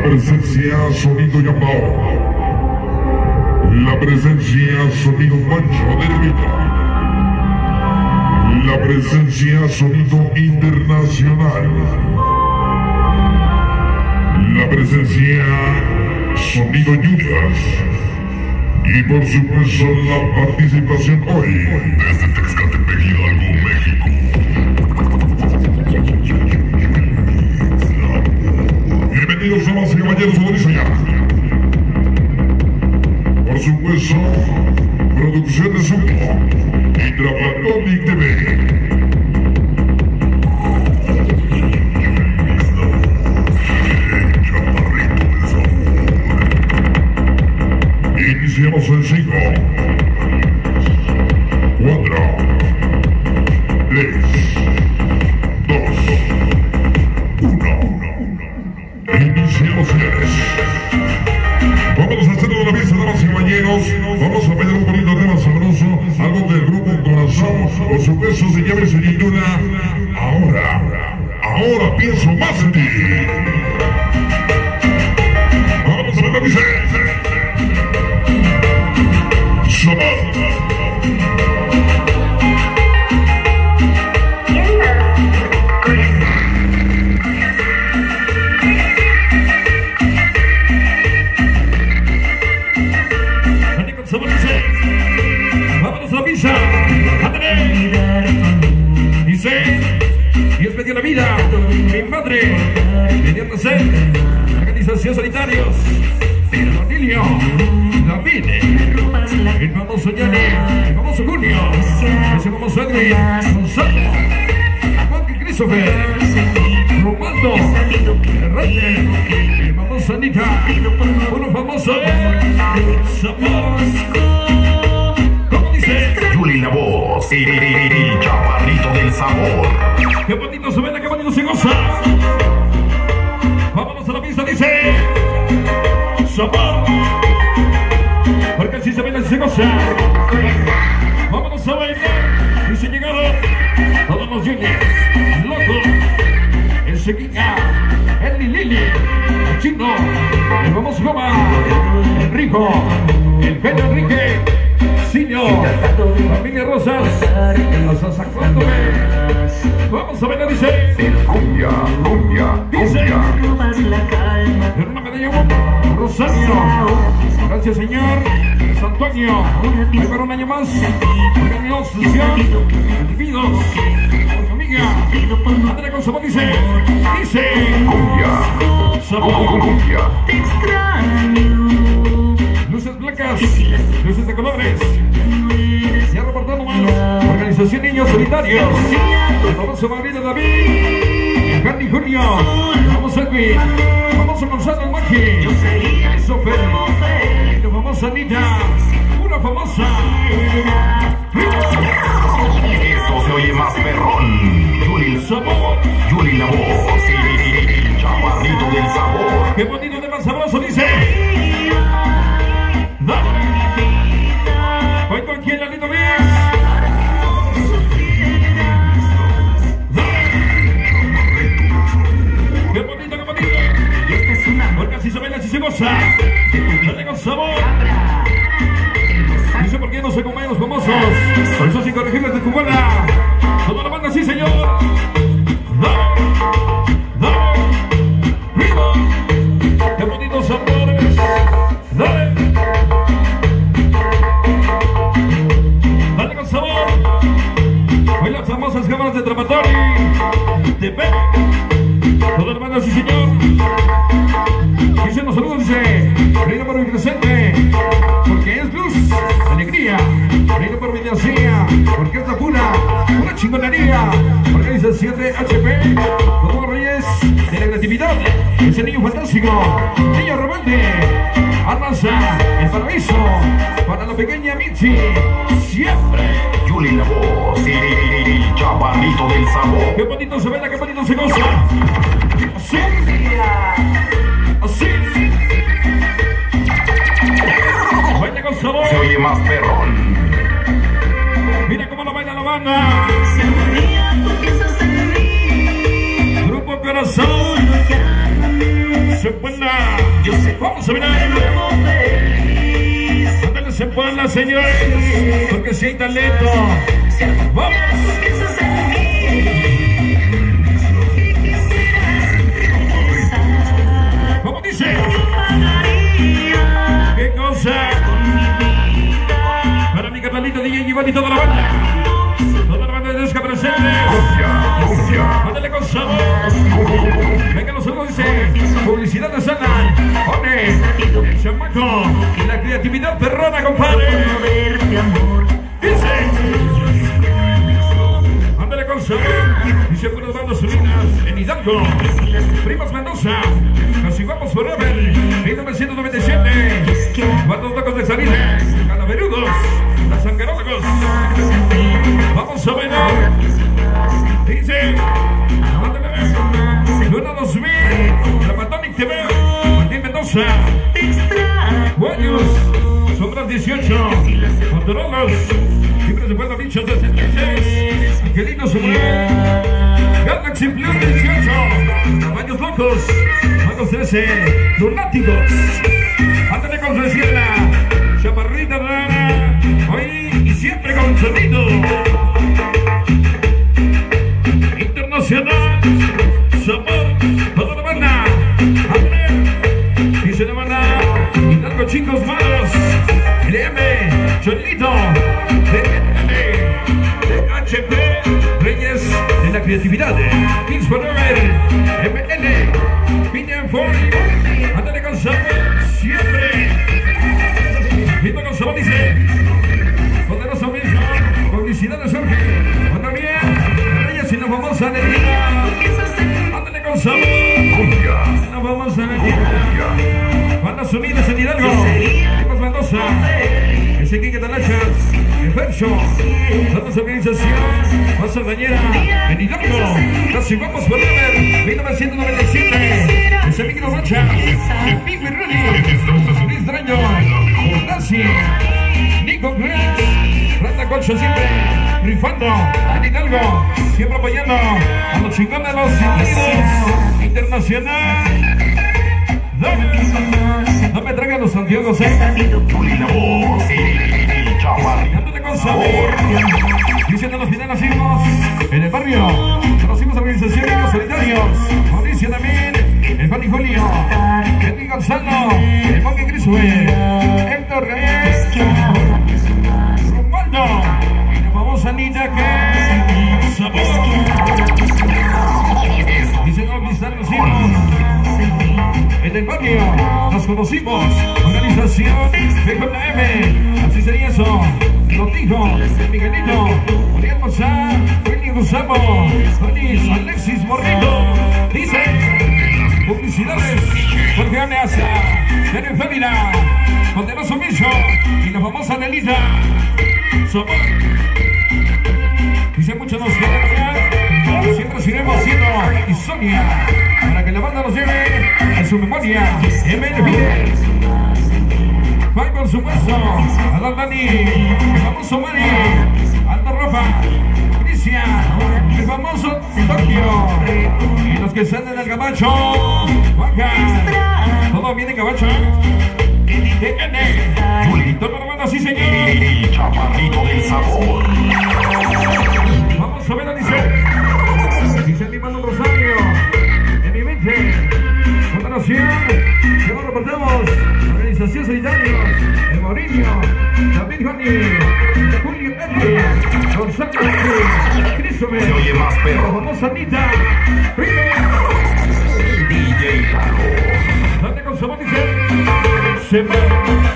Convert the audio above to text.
presencia sonido llamado. La presencia sonido Pancho del Vito. La presencia sonido internacional. La presencia sonido Juniors. Y por supuesto la participación hoy desde Texcatepec, Hidalgo, México. Bienvenidos damas y caballeros, Odorizo ya. Por supuesto, producción de Sumo y Trapatonic TV. Iniciamos en 5, 4, 3, 2, 1. Iniciamos, señores. Vamos a hacerlo de la vista, damas y caballeros. Vamos a bailar un bonito tema sabroso, algo del grupo Corazón. Por supuesto, se llama Señorita. Ahora pienso más en ti. Vamos a ver la vista. Vámonos a la misa. Dice, Dios me dio la vida, mi madre me dio nacer, organización Sanitarios, Cornelio, David, el famoso Yanni, el famoso Julio, el famoso Edwin, Gonzalo, Juan Christopher, Romaldo, el famoso Anita, uno famoso, Sabor. Yuli la voz, el chaparrito del sabor. Qué bonito se baila, qué bonito se goza. Vámonos a la pista, dice Sabor. Porque así se baila, así se goza. Vámonos a bailar. Dice llegado todos los juniors. Loco, el Sequilla, el Lili, el Chino, el famoso Goma, el Rico, el Pedro Enrique, Siño, familia Rosas, los Azacuándome. Vamos a ver, dice Cumbia, dice una medalla Rosario. Gracias, señor Antonio. Hay para un año más. Organización individuos. Amiga Andrea con sabor, dice cumbia, Te extraño. luces blancas, luces de colores. Ya reportando más. Organización Niños Solitarios. Vamos a María David, Harry Julio, vamos a Edwin, vamos a Gonzalo Maki, Sofer, vamos a Anita, una famosa. esto se oye más perrón. Yuli la voz, el chaparrito del sabor. Qué bonito de más sabroso, dice. Voy con quien, Lalito Mix. Qué bonito, qué bonito. Porque así se baila, así se goza. Dale con sabor. Dice por qué no se comen los famosos. Por esos incorregibles de Cubana. Toda la banda, sí, señor. Qué bonitos sabores. Dale. Dale con sabor. Hoy las famosas cámaras de Trapatori. TV. Toda la banda, sí, señor. Dicen los saludos, dice reino por mi presente, porque es luz, alegría. Reino por mi dinastía, porque es la pura, una chingonería. Organización de HP, todos los reyes de la creatividad. Ese niño fantástico, niño rebelde, arrasa el paraíso para la pequeña Michi. Siempre Yuli la voz, el chaparrito del sabor. qué bonito se baila, qué bonito se goza. Así, así. Baila con sabor. Se oye más perrón. Mira cómo lo baila la banda. Grupo Corazón. Se buena. Vamos a mirar. Ándale, se pueden, señores. Porque si hay talento. Vamos. ¿Cómo dice? ¿Qué cosa? Para mi carnalito DJ Iván y toda la banda. Toda la banda de Desca presente. Ándale con sabor. Venga, los saludos, dice. Publicidad de Sana. Pone el chamaco. Y la creatividad perrona, compadre. Dice. Ándale con sabor. Dice buenas bandas unidas en Hidalgo. Primas Mendoza. Así vamos forever. 1997. Cuatro tacos de salida. Calaverudos. Los sanguerólogos. Vamos a bailar. Dice. Luna 2000. La Patonic TV. Martín Mendoza. Guayos. Sombras 18. Motorolas. Libres de Puerto Bichos 66. Angelino Samuel. Galaxy Plus 18. Caballos Locos. Manos 13. Lunáticos. Ándale con Reciela. Chaparrita rara. Hoy y siempre con sonido internacional. Sabor. Toda la banda. Ándale. Dice la banda. Hidalgo chicos malos. LM. Cholito. HP. Reyes de la creatividad. Kings Forever. ML. Pinion Ford. Ándale con sabor. Siempre. Viendo con sabor, dice. Poderoso mismo. Publicidad de Jorge. Anda bien. Reyes y nos vamos a alegría. Ándale con sabor. Nos vamos a alegría. Bandas unidas en Hidalgo. Chicos Mendoza. Ese Quique Talachas. Fercho. Damos organización. Más Dañera. En Hidalgo. Casi vamos forever. 1997. Ese Miguel Rocha. El Pico y Rudy. Luis Draño. Gracias. Nico Grace. Rata Colcho siempre rifando en Hidalgo. Siempre apoyando a los chingones de los Unidos. Internacional. No me traigan los anteojos, Ándale con sabor. Diciendo los finales nacimos en el barrio. Conocimos organizaciones los solitarios. Mauricio también. El Juan y Julio. Henry Gonzalo. El Monkey Criswell. Héctor Reyes. Romualdo. Y nos vamos a Nita que sabor. Dice no cristal nos hicimos. En el barrio nos conocimos. Organización BJM. Así sería eso. Lo dijo Miguelito. Uriel Mozá. Willy Gusamo. Tonis. Alexis Morrito. Dice. Publicidades. Porque Ameaza. Tienen Fémina. Poderoso Micho. Y la famosa Nelita. Somos. Dice mucho nos queda. Siempre seguiremos haciendo Insomnia. Para que la banda nos lleve en su memoria. ML Pide. Fai por supuesto. Adán Dani. El famoso Mari. Aldo Rafa. Cristian. El famoso Tokio. Y los que salen del Gabacho. Juanca. Todo viene Gabacho. Y todo la banda, sí señor. El chaparrito del sabor. Vamos a ver a dice. Dice mi mano Rosario. En mi mente. Continuación. Ya lo reportamos. Organización Solitarios. El Mauricio. David Juani. Julio L. Gonzalo. Cristóbal. Se oye más perro. Vamos a Anita. DJ Carlos. Date con sabor, dice. Se va.